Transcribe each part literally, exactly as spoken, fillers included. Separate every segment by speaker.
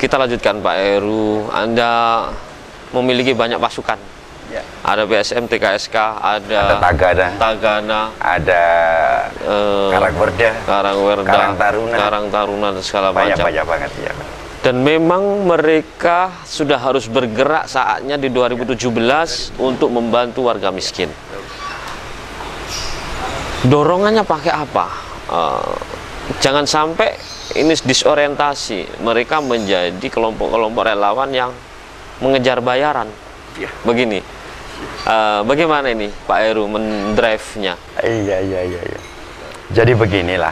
Speaker 1: kita lanjutkan Pak Heru. Anda memiliki banyak pasukan. Ya. Ada B S M, T K S K, ada,
Speaker 2: ada Tagana,
Speaker 1: Tagana,
Speaker 2: ada uh, Karangwerda,
Speaker 1: Karangwerda,
Speaker 2: Karang Taruna,
Speaker 1: Karang Taruna dan segala
Speaker 2: banyak,
Speaker 1: macam.
Speaker 2: Banyak banget ya.
Speaker 1: Dan memang mereka sudah harus bergerak saatnya di dua ribu tujuh belas untuk membantu warga miskin. Dorongannya pakai apa? Uh, jangan sampai ini disorientasi. Mereka menjadi kelompok-kelompok relawan yang mengejar bayaran. Begini, uh, bagaimana ini Pak Heru mendrive-nya?
Speaker 2: Iya, iya, iya, iya. Jadi beginilah,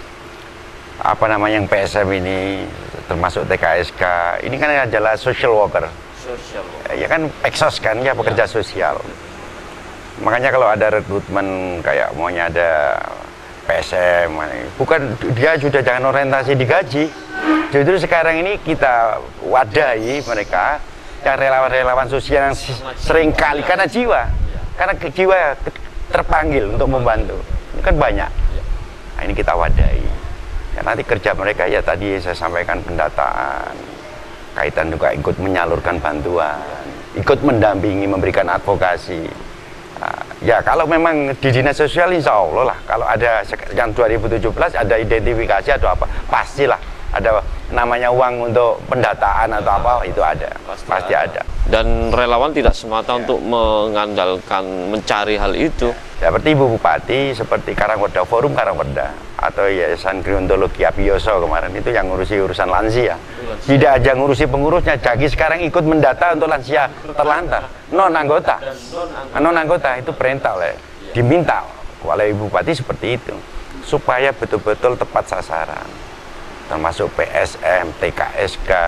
Speaker 2: apa namanya yang P S M ini, termasuk T K S K, ini kan adalah social worker. Social worker. Ya kan, Peksos kan, ya pekerja ya. Sosial. Makanya kalau ada rekrutmen kayak maunya ada P S M, bukan dia sudah jangan orientasi digaji. Justru sekarang ini kita wadahi mereka yang relawan-relawan sosial yang sering kali karena jiwa, karena jiwa terpanggil untuk membantu, ini kan banyak. Nah, ini kita wadahi. Ya, nanti kerja mereka ya tadi saya sampaikan pendataan, kaitan juga ikut menyalurkan bantuan, ikut mendampingi, memberikan advokasi. Nah, ya kalau memang di dinas sosial insya Allah lah, kalau ada yang dua ribu tujuh belas ada identifikasi atau apa, pastilah ada namanya uang untuk pendataan atau apa, itu ada, pasti, pasti ada. ada.
Speaker 1: Dan relawan tidak semata ya. untuk mengandalkan mencari hal itu.
Speaker 2: Ya, seperti Ibu Bupati, seperti Karangwerda, Forum Karangwerda, atau Yayasan Gerontologi Abioso kemarin itu yang ngurusi urusan lansia. Tidak aja ngurusi pengurusnya, jadi sekarang ikut mendata untuk lansia terlantar, non anggota, non anggota itu perintah oleh, diminta oleh Ibu Bupati seperti itu, supaya betul-betul tepat sasaran. Termasuk P S M, T K S K,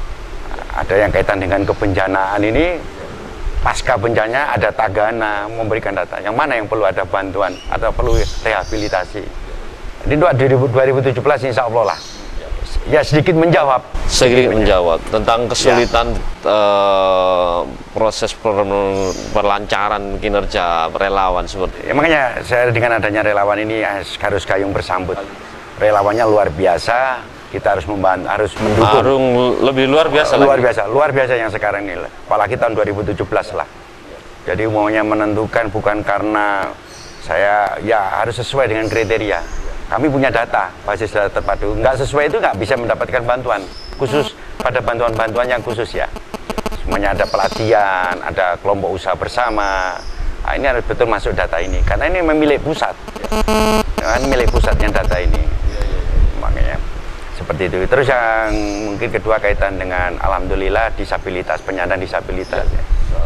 Speaker 2: ada yang kaitan dengan kebencanaan ini, pasca bencana ada Tagana memberikan data, yang mana yang perlu ada bantuan atau perlu rehabilitasi. Jadi dua ribu tujuh belas insya Allah lah, ya sedikit menjawab.
Speaker 1: Sedikit menjawab tentang kesulitan ya. uh, proses per perlancaran kinerja relawan seperti
Speaker 2: ya, makanya saya dengan adanya relawan ini harus gayung bersambut. Relawannya luar biasa, kita harus membantu, harus mendukung.
Speaker 1: Arung lebih luar biasa
Speaker 2: luar
Speaker 1: lagi.
Speaker 2: biasa, luar biasa yang sekarang ini, apalagi tahun dua ribu tujuh belas lah. Jadi maunya menentukan bukan karena saya, ya harus sesuai dengan kriteria. Kami punya data, basis data terpadu. Nggak sesuai itu nggak bisa mendapatkan bantuan, khusus pada bantuan-bantuan yang khusus ya. Semuanya ada pelatihan, ada kelompok usaha bersama. Nah, ini harus betul masuk data ini, karena ini memilih pusat. Kan milik pusatnya data ini. Makanya seperti itu. Terus yang mungkin kedua kaitan dengan alhamdulillah disabilitas, penyandang disabilitas ya.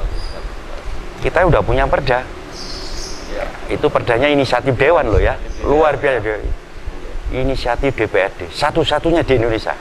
Speaker 2: Kita udah punya perda ya. Itu perdanya inisiatif dewan loh ya, luar biasa. Inisiatif D P R D satu-satunya di Indonesia,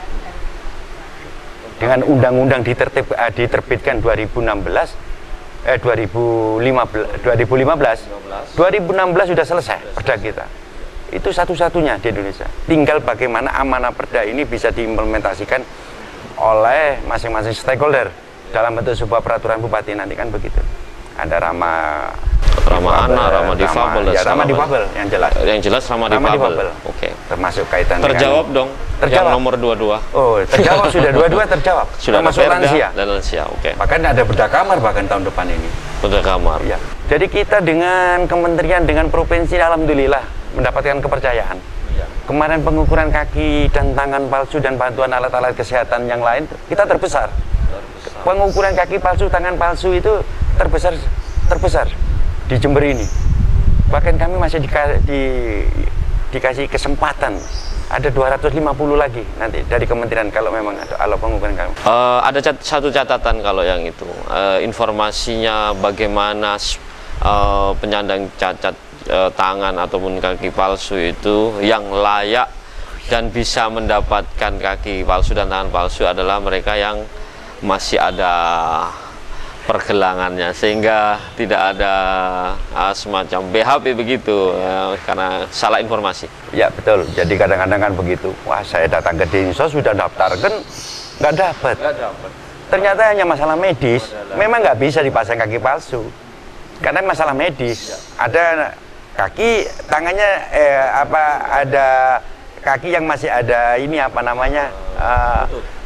Speaker 2: dengan undang-undang ditertib, eh, diterbitkan dua ribu enam belas eh dua ribu lima belas dua ribu lima belas dua ribu enam belas sudah selesai perda kita. Itu satu-satunya di Indonesia. Tinggal bagaimana amanah perda ini bisa diimplementasikan oleh masing-masing stakeholder dalam bentuk sebuah peraturan bupati nanti kan begitu. Ada ramah
Speaker 1: ramah anak, ramah difabel,
Speaker 2: ya, ramah difabel yang jelas.
Speaker 1: Yang jelas ramah difabel. Oke. Okay.
Speaker 2: Termasuk kaitan
Speaker 1: terjawab
Speaker 2: dengan,
Speaker 1: dong.
Speaker 2: Terjawab
Speaker 1: yang nomor dua puluh dua.
Speaker 2: Oh, terjawab sudah dua-dua terjawab.
Speaker 1: Sudah
Speaker 2: termasuk lansia.
Speaker 1: Dan lansia. Oke. Okay.
Speaker 2: Bahkan ada perda kamar bahkan tahun depan ini.
Speaker 1: Perda kamar.
Speaker 2: Ya. Jadi kita dengan kementerian, dengan provinsi alhamdulillah mendapatkan kepercayaan. Ya. Kemarin pengukuran kaki dan tangan palsu dan bantuan alat-alat kesehatan yang lain kita terbesar. terbesar. Pengukuran kaki palsu, tangan palsu itu terbesar terbesar di Jember ini. Bahkan kami masih di, di, dikasih kesempatan ada dua ratus lima puluh lagi nanti dari kementerian kalau memang ada alat pengukuran kami.
Speaker 1: Uh, ada cat satu catatan kalau yang itu uh, informasinya bagaimana uh, penyandang cacat uh, tangan ataupun kaki palsu itu yang layak dan bisa mendapatkan kaki palsu dan tangan palsu adalah mereka yang masih ada pergelangannya, sehingga tidak ada uh, semacam B H P begitu ya, karena salah informasi.
Speaker 2: Ya betul, jadi kadang-kadang kan begitu. Wah, saya datang ke Dinsos sudah daftar kan nggak dapat. Ternyata hanya masalah medis. Memang nggak bisa dipasang kaki palsu karena masalah medis. Ada kaki tangannya eh, apa ada kaki yang masih ada ini apa namanya uh,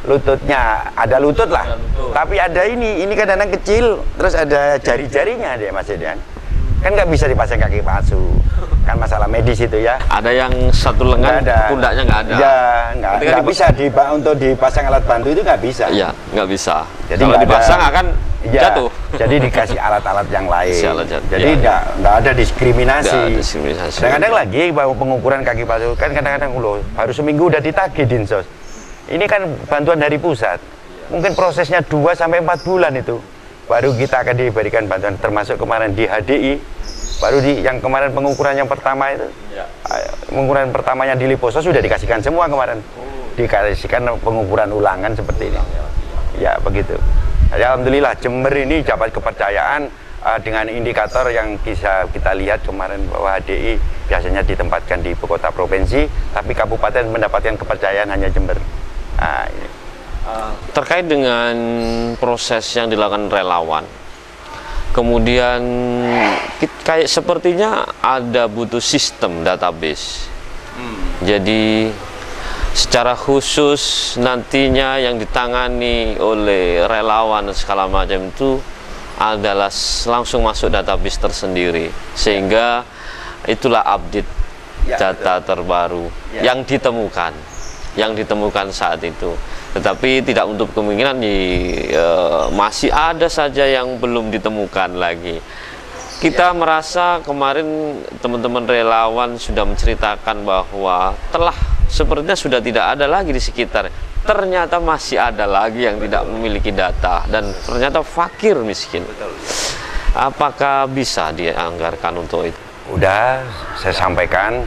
Speaker 2: lututnya, ada lutut lah. Ada lutut. Tapi ada ini, ini kadang-kadang kecil, terus ada jari-jarinya dia Mas Edian. Kan nggak bisa dipasang kaki palsu, kan masalah medis itu ya.
Speaker 1: Ada yang satu lengan, pundaknya nggak ada.
Speaker 2: Ya, nggak, nggak bisa di, untuk dipasang alat bantu itu nggak bisa.
Speaker 1: Iya, nggak bisa.
Speaker 2: Jadi
Speaker 1: kalau dipasang ada, akan ya, jatuh.
Speaker 2: Jadi dikasih alat-alat yang lain.
Speaker 1: Alat jatuh,
Speaker 2: jadi nggak ya. nggak ada diskriminasi.
Speaker 1: Nggak diskriminasi.
Speaker 2: Kadang-kadang lagi bahwa pengukuran kaki palsu kan kadang-kadang loh, baru seminggu udah ditagih Dinsos. Ini kan bantuan dari pusat. Mungkin prosesnya dua sampai empat bulan itu. Baru kita akan diberikan bantuan, termasuk kemarin di H D I, baru di yang kemarin pengukuran yang pertama itu, ya. pengukuran pertamanya di Liposo sudah dikasihkan semua kemarin, oh. dikasihkan pengukuran ulangan seperti ini, ya, ya begitu. Ya, alhamdulillah Jember ini dapat kepercayaan uh, dengan indikator yang bisa kita lihat kemarin bahwa H D I biasanya ditempatkan di ibu kota provinsi, tapi kabupaten mendapatkan kepercayaan hanya Jember. Nah, ini.
Speaker 1: Terkait dengan proses yang dilakukan relawan, kemudian kayak sepertinya ada butuh sistem database. Hmm. Jadi secara khusus nantinya yang ditangani oleh relawan segala macam itu adalah langsung masuk database tersendiri, sehingga itulah update ya, data betul. terbaru ya. yang ditemukan, yang ditemukan saat itu. Tetapi tidak untuk kemungkinan di, e, masih ada saja yang belum ditemukan lagi. Kita ya. merasa kemarin teman-teman relawan sudah menceritakan bahwa telah sepertinya sudah tidak ada lagi di sekitar. Ternyata masih ada lagi yang Betul. tidak memiliki data dan ternyata fakir miskin. Betul. Apakah bisa dianggarkan untuk itu?
Speaker 2: Udah, saya sampaikan.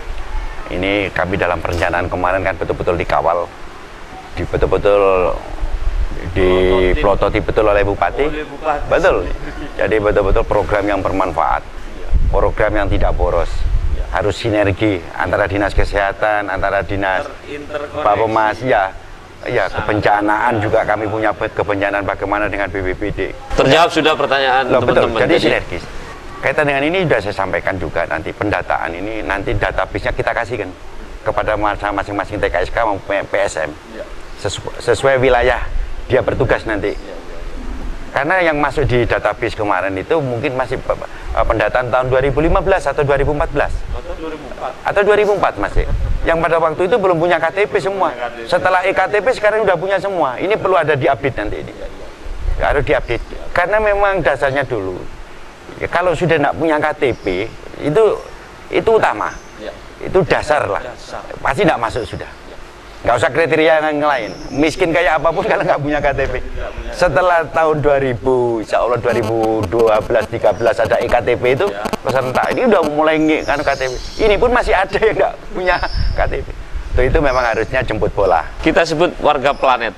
Speaker 2: Ini kami dalam perencanaan kemarin kan betul-betul dikawal. Di betul-betul di plototi betul oleh Bupati. oleh Bupati betul, jadi betul-betul program yang bermanfaat, program yang tidak boros, harus sinergi antara dinas kesehatan, antara dinas Bapemas, ya, ya kebencanaan juga kami punya kebencanaan bagaimana dengan B P B D.
Speaker 1: Terjawab sudah pertanyaan teman-teman.
Speaker 2: Jadi sinergis. Kaitan dengan ini sudah saya sampaikan juga, nanti pendataan ini nanti database-nya kita kasihkan kepada masing-masing T K S K maupun P S M. Sesuai, sesuai wilayah dia bertugas nanti, karena yang masuk di database kemarin itu mungkin masih pendataan tahun dua ribu lima belas atau dua ribu empat belas atau dua ribu empat masih, yang pada waktu itu belum punya K T P semua. Setelah E K T P sekarang udah punya semua. Ini perlu ada diupdate nanti, ini harus diupdate karena memang dasarnya dulu ya, kalau sudah tidak punya K T P itu itu utama, itu dasar lah, pasti tidak masuk sudah. Nggak usah kriteria yang lain, miskin kayak apapun kalau nggak punya K T P. Setelah tahun dua ribu, insya Allah dua ribu dua belas tiga belas ada E K T P itu peserta, ini udah mulai kan K T P. Ini pun masih ada yang nggak punya K T P. Itu, itu memang harusnya jemput bola.
Speaker 1: Kita sebut warga planet.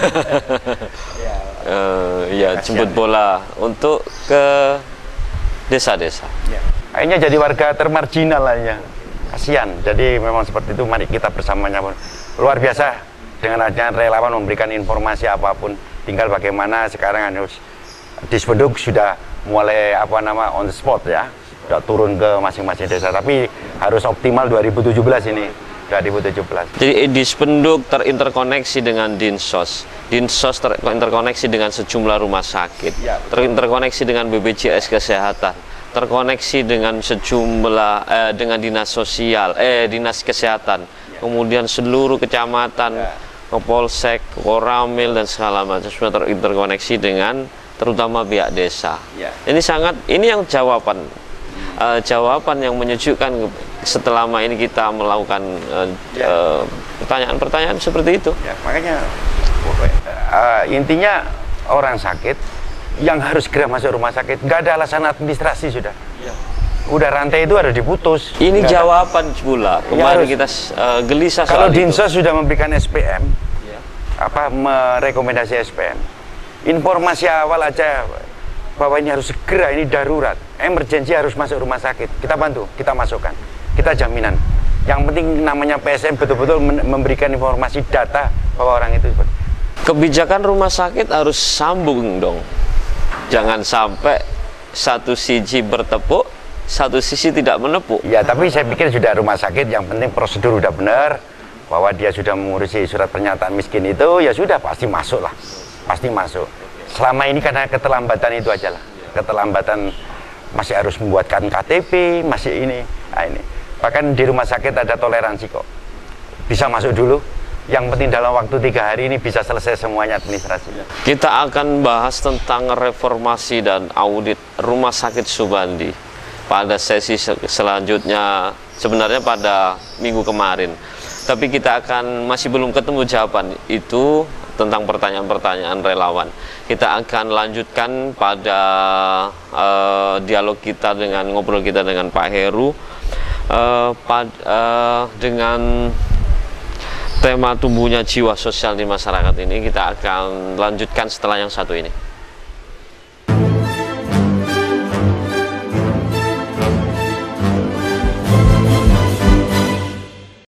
Speaker 1: ya, uh, ya jemput bola untuk ke desa-desa.
Speaker 2: Ya. Akhirnya jadi warga termarginal lainnya. Kasihan. Jadi memang seperti itu, mari kita bersamanya pun. Luar biasa dengan adanya relawan memberikan informasi apapun, tinggal bagaimana sekarang harus Dispenduk sudah mulai apa nama on the spot ya, sudah turun ke masing-masing desa, tapi harus optimal dua ribu tujuh belas ini, dua ribu tujuh belas.
Speaker 1: Jadi Dispenduk terinterkoneksi dengan Dinsos, Dinsos terinterkoneksi dengan sejumlah rumah sakit, ya, terinterkoneksi dengan B P J S Kesehatan, terkoneksi dengan sejumlah eh, dengan dinas sosial, eh dinas kesehatan. Kemudian seluruh kecamatan, ya, Polsek, Koramil dan segala macam sudah terinterkoneksi dengan terutama pihak desa. Ya. Ini sangat, ini yang jawaban, hmm. uh, jawaban yang menyejukkan setelah lama ini kita melakukan pertanyaan-pertanyaan uh, uh, seperti itu.
Speaker 2: Ya, makanya uh, intinya orang sakit yang harus segera masuk rumah sakit, nggak ada alasan administrasi sudah. Ya. Udah rantai itu harus diputus.
Speaker 1: Ini Nggak jawaban ada. Pula kemarin ya, kita uh, gelisah
Speaker 2: kalau
Speaker 1: soal
Speaker 2: Dinsos sudah memberikan S P M, ya, apa merekomendasi S P M, informasi awal aja bahwa ini harus segera, ini darurat, emergensi harus masuk rumah sakit, kita bantu, kita masukkan, kita jaminan. Yang penting namanya P S M betul-betul memberikan informasi data bahwa orang itu.
Speaker 1: Kebijakan rumah sakit harus sambung dong, jangan sampai satu sisi bertepuk, satu sisi tidak menepuk.
Speaker 2: Ya, tapi saya pikir sudah rumah sakit yang penting prosedur udah benar, bahwa dia sudah mengurusi surat pernyataan miskin itu, ya sudah pasti masuk lah, pasti masuk. Selama ini karena keterlambatan itu aja lah, keterlambatan masih harus membuatkan K T P, masih ini, nah ini. Bahkan di rumah sakit ada toleransi kok, bisa masuk dulu. Yang penting dalam waktu tiga hari ini bisa selesai semuanya administrasi.
Speaker 1: Kita akan bahas tentang reformasi dan audit Rumah Sakit Subandi pada sesi selanjutnya, sebenarnya pada minggu kemarin. Tapi kita akan masih belum ketemu jawaban itu tentang pertanyaan-pertanyaan relawan. Kita akan lanjutkan pada uh, dialog kita dengan ngobrol kita dengan Pak Heru uh, pad, uh, dengan tema tumbuhnya jiwa sosial di masyarakat ini. Kita akan lanjutkan setelah yang satu ini.